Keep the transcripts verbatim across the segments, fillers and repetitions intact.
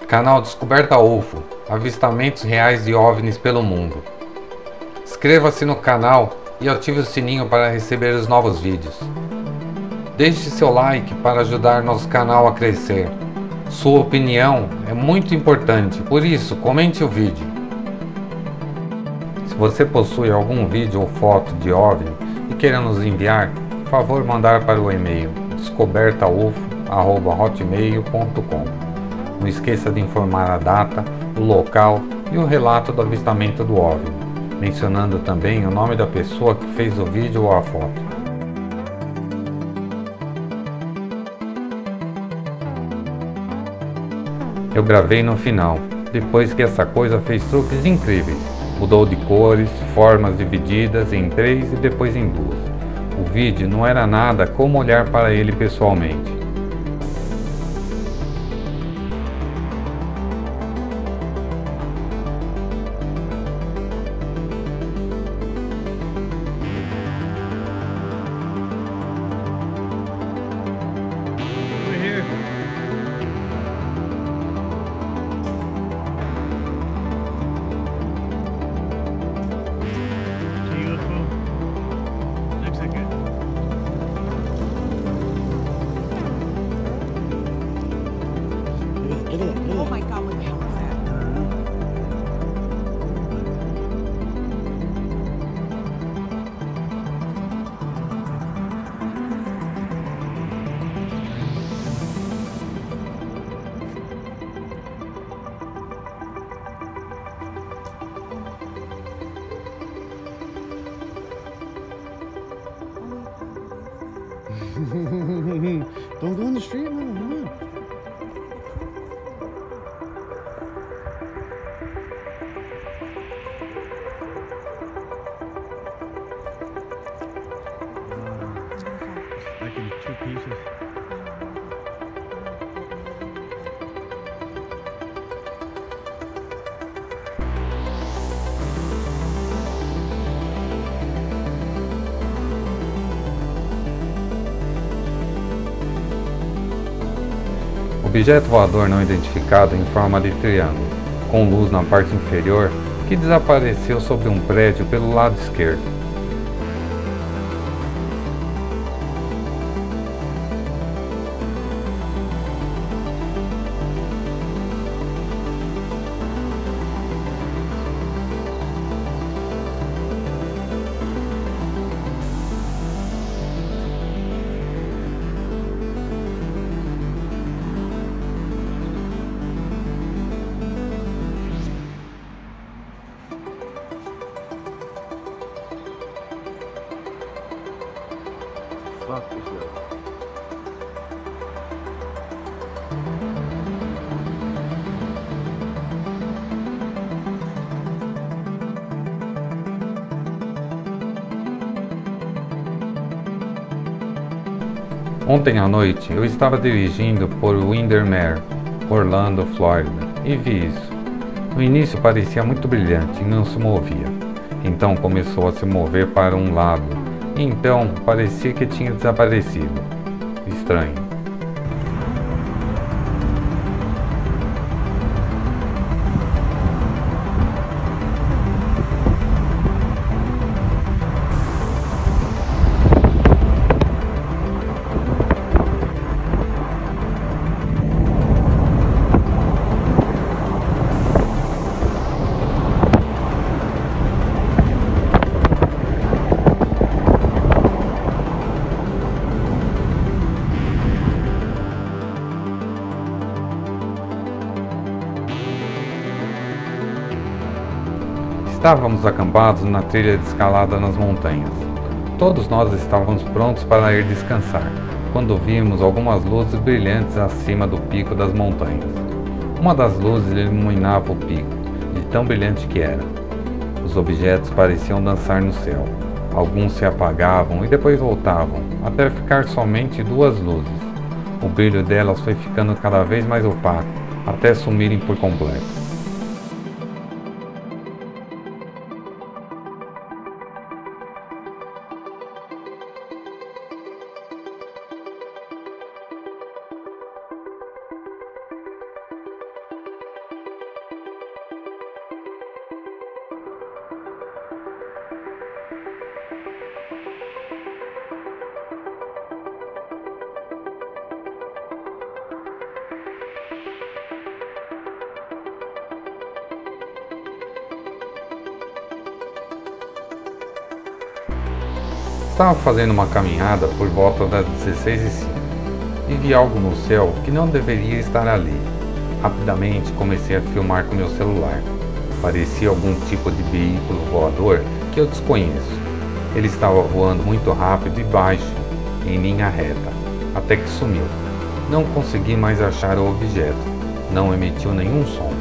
Canal Descoberta U F O, avistamentos reais de OVNIs pelo mundo. Inscreva-se no canal e ative o sininho para receber os novos vídeos. Deixe seu like para ajudar nosso canal a crescer. Sua opinião é muito importante, por isso comente o vídeo. Se você possui algum vídeo ou foto de OVNI e queira nos enviar, por favor mandar para o e-mail descoberta u f o arroba hotmail ponto com. Não esqueça de informar a data, o local e o relato do avistamento do OVNI, mencionando também o nome da pessoa que fez o vídeo ou a foto. Eu gravei no final, depois que essa coisa fez truques incríveis. Mudou de cores, formas divididas em três e depois em duas. O vídeo não era nada como olhar para ele pessoalmente. Oh my God, what the hell is that? Don't go in the street, man. Come on. Like in two pieces. Objeto voador não identificado em forma de triângulo, com luz na parte inferior, que desapareceu sobre um prédio pelo lado esquerdo. Fuck this shit. Ontem à noite eu estava dirigindo por Windermere, Orlando, Flórida, e vi isso. No início parecia muito brilhante e não se movia. Então começou a se mover para um lado, e então parecia que tinha desaparecido. Estranho. Estávamos acampados na trilha de escalada nas montanhas. Todos nós estávamos prontos para ir descansar, quando vimos algumas luzes brilhantes acima do pico das montanhas. Uma das luzes iluminava o pico, de tão brilhante que era. Os objetos pareciam dançar no céu. Alguns se apagavam e depois voltavam, até ficar somente duas luzes. O brilho delas foi ficando cada vez mais opaco, até sumirem por completo. Estava fazendo uma caminhada por volta das dezesseis e cinco e vi algo no céu que não deveria estar ali. Rapidamente comecei a filmar com meu celular. Parecia algum tipo de veículo voador que eu desconheço. Ele estava voando muito rápido e baixo, em linha reta, até que sumiu. Não consegui mais achar o objeto. Não emitiu nenhum som.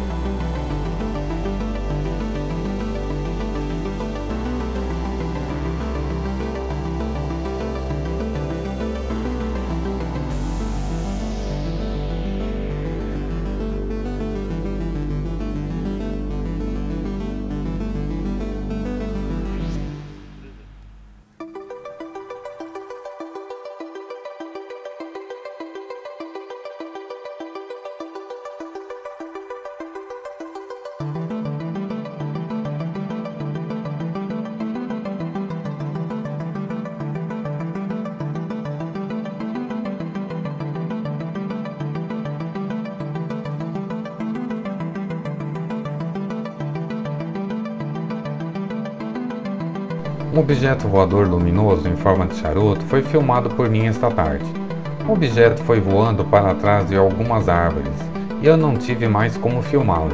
Um objeto voador luminoso em forma de charuto foi filmado por mim esta tarde. O objeto foi voando para trás de algumas árvores e eu não tive mais como filmá-lo.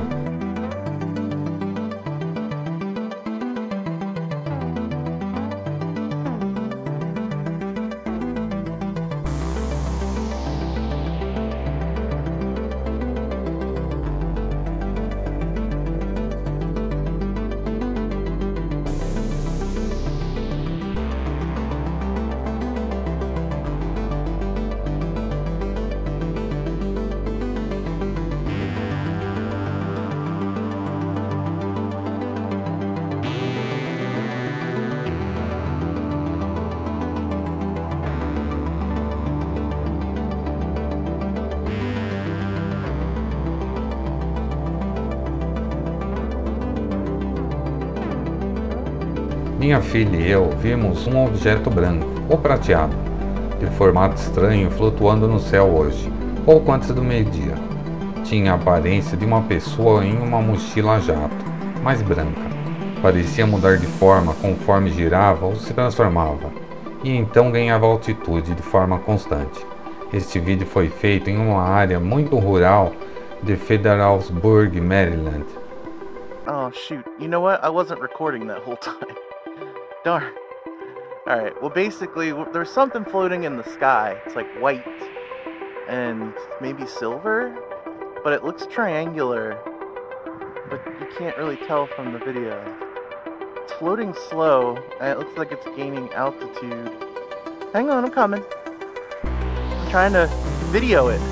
Minha filha e eu vimos um objeto branco ou prateado, de formato estranho, flutuando no céu hoje, pouco antes do meio-dia. Tinha a aparência de uma pessoa em uma mochila a jato, mas branca. Parecia mudar de forma conforme girava ou se transformava, e então ganhava altitude de forma constante. Este vídeo foi feito em uma área muito rural de Federalsburg, Maryland. Oh shoot, you know what? I wasn't recording that whole time. Darn. Alright, well basically, there's something floating in the sky. It's like white and maybe silver, but it looks triangular, but you can't really tell from the video. It's floating slow, and it looks like it's gaining altitude. Hang on, I'm coming. I'm trying to video it.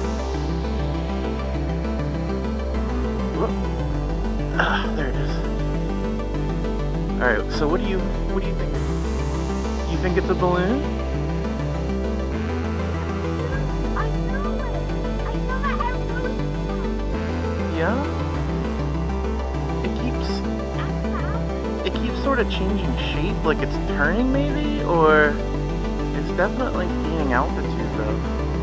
Whoop. Ah, there it is. Alright, so what do you what do you think? You think it's a balloon? I know it! I know that I know it! Yeah? It keeps it keeps sort of changing shape, like it's turning maybe, or it's definitely gaining altitude though.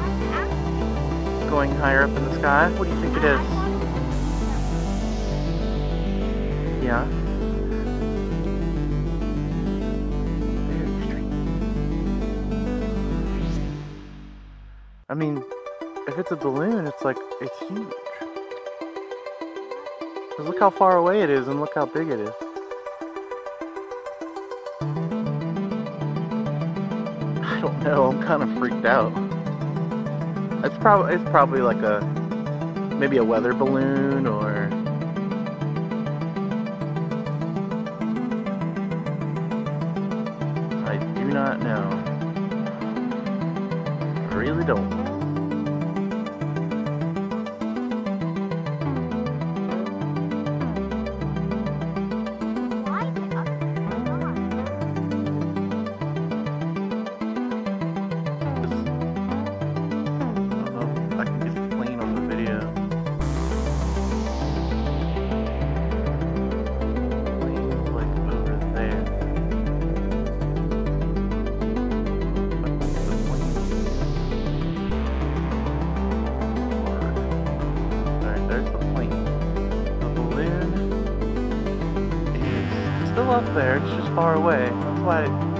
Going higher up in the sky? What do you think it is? Yeah? I mean, if it's a balloon, it's like, it's huge. Because look how far away it is and look how big it is. I don't know, I'm kind of freaked out. It's probably, it's probably like a, maybe a weather balloon or... I do not know. I really don't. Why is it up and on? I don't know if I can get the plane on the video. Plane's like over there. But the plane. Alright, there's the plane. The balloon is still up there, it's just far away. That's why